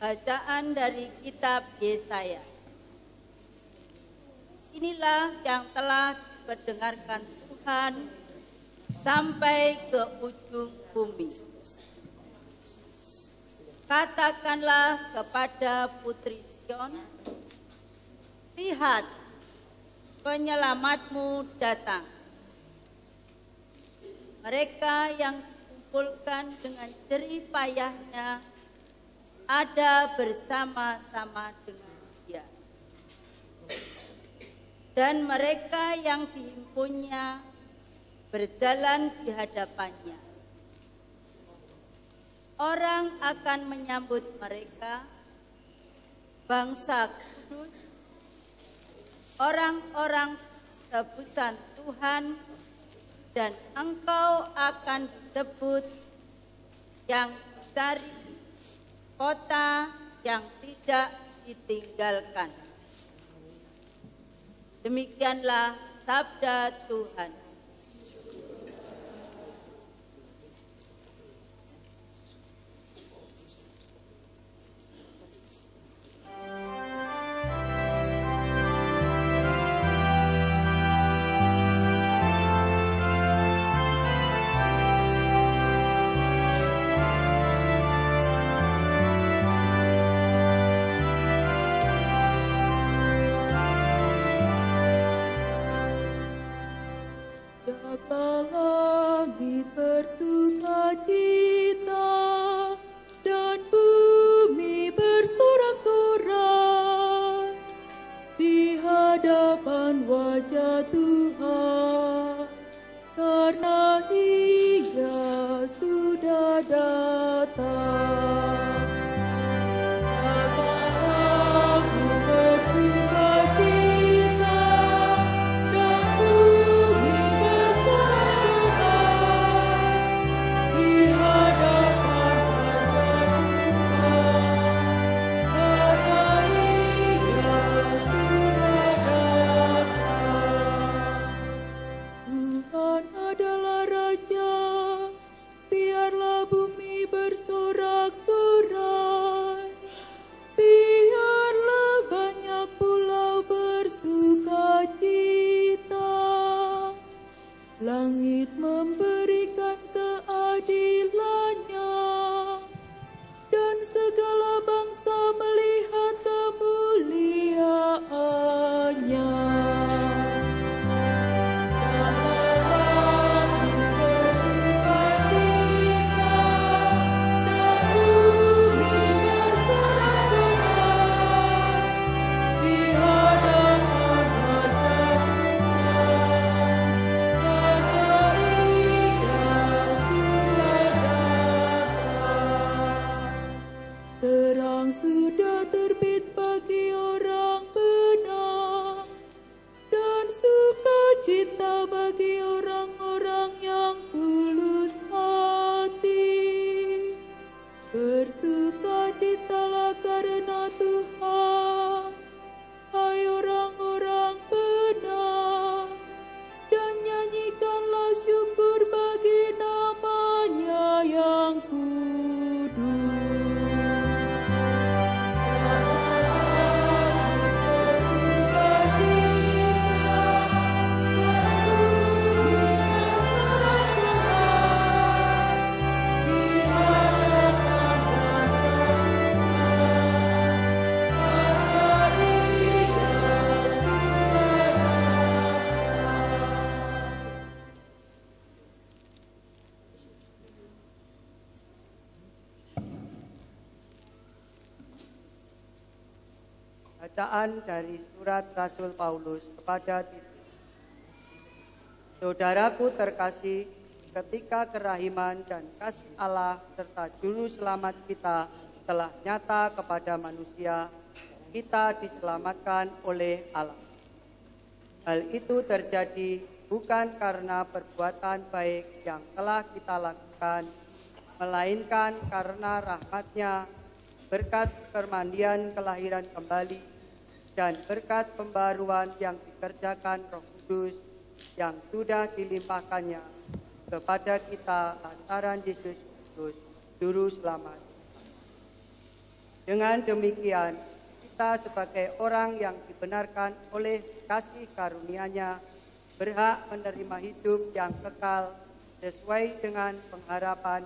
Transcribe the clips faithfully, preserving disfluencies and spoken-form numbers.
Bacaan dari kitab Yesaya. Inilah yang telah diperdengarkan Tuhan sampai ke ujung bumi. Katakanlah kepada putri Sion, lihat, penyelamatmu datang. Mereka yang dikumpulkan dengan jerih payahnya ada bersama-sama dengan dia. Dan mereka yang dihimpunnya berjalan di hadapannya. Orang akan menyambut mereka, bangsa kudus, orang-orang tebusan Tuhan, dan engkau akan disebut yang dicari, kota yang tidak ditinggalkan. Demikianlah sabda Tuhan. Bacaan dari surat Rasul Paulus kepada Titus. Saudaraku terkasih, ketika kerahiman dan kasih Allah serta juru selamat kita telah nyata kepada manusia, kita diselamatkan oleh Allah. Hal itu terjadi bukan karena perbuatan baik yang telah kita lakukan, melainkan karena rahmat-Nya, berkat permandian kelahiran kembali, dan berkat pembaruan yang dikerjakan Roh Kudus yang sudah dilimpahkannya kepada kita lantaran Yesus Kristus, Juru Selamat. Dengan demikian, kita sebagai orang yang dibenarkan oleh kasih karunia-Nya berhak menerima hidup yang kekal sesuai dengan pengharapan.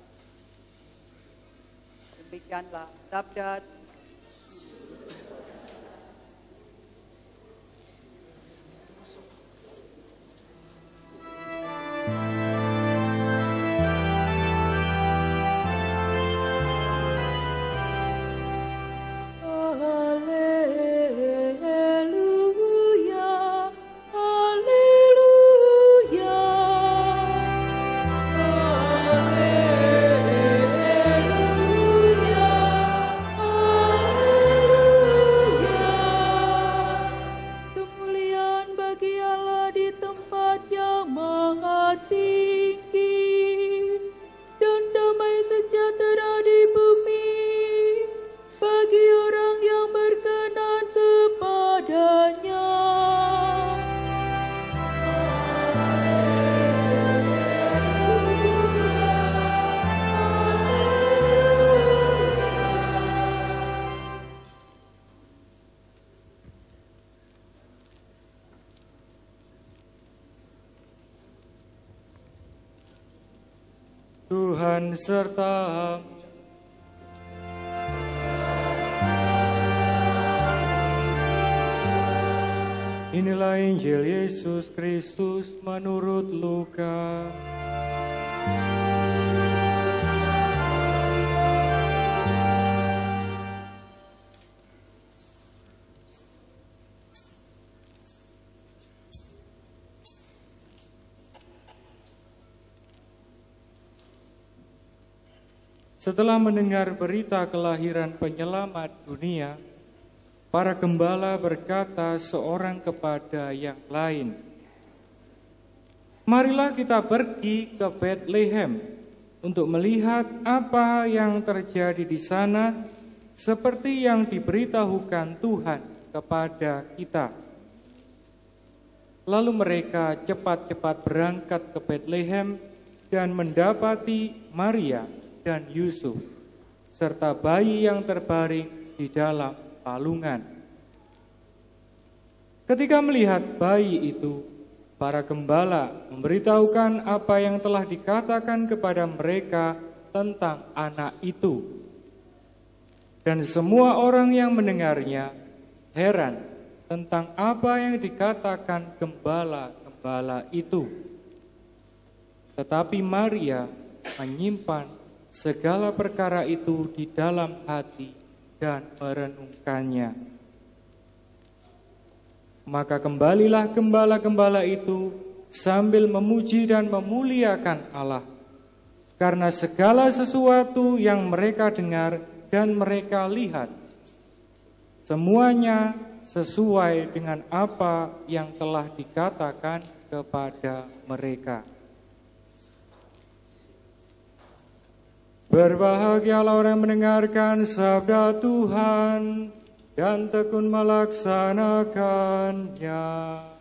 Demikianlah sabda Tuhan. Tuhan serta Inilah Injil Yesus Kristus menurut Lukas. Setelah mendengar berita kelahiran penyelamat dunia, para gembala berkata seorang kepada yang lain, "Marilah kita pergi ke Betlehem untuk melihat apa yang terjadi di sana, seperti yang diberitahukan Tuhan kepada kita." Lalu mereka cepat-cepat berangkat ke Betlehem dan mendapati Maria dan Yusuf, serta bayi yang terbaring di dalam palungan. Ketika melihat bayi itu, para gembala memberitahukan apa yang telah dikatakan kepada mereka tentang anak itu. Dan semua orang yang mendengarnya heran tentang apa yang dikatakan gembala-gembala itu. Tetapi Maria menyimpan segala perkara itu di dalam hati dan merenungkannya. Maka kembalilah gembala-gembala itu sambil memuji dan memuliakan Allah, karena segala sesuatu yang mereka dengar dan mereka lihat, semuanya sesuai dengan apa yang telah dikatakan kepada mereka. Berbahagialah orang yang mendengarkan sabda Tuhan dan tekun melaksanakannya.